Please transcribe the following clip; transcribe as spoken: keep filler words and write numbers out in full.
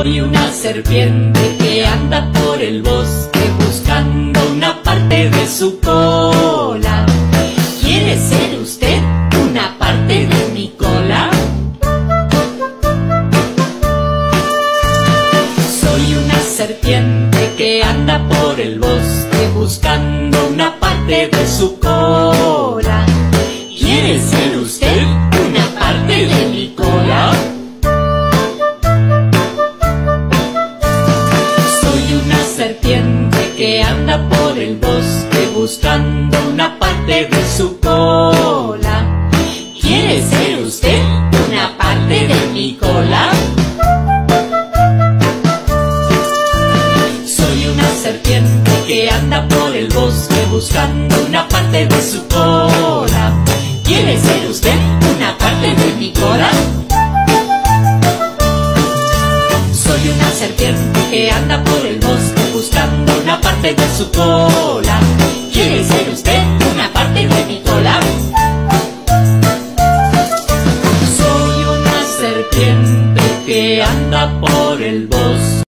Soy una serpiente que anda por el bosque buscando una parte de su cola. ¿Quiere ser usted una parte de mi cola? Soy una serpiente que anda por el bosque buscando una parte de su cola. ¿Quiere ser usted una parte de mi cola? Soy una serpiente que anda por el bosque buscando una parte de su cola. ¿Quiere ser usted una parte de mi cola? Soy una serpiente que anda por el bosque buscando una parte de su cola. ¿Quiere ser usted una parte de mi cola? Soy una serpiente que anda por el bosque buscando una parte de su cola. ¿Quiere ser usted una parte de mi cola? Soy una serpiente que anda por el bosque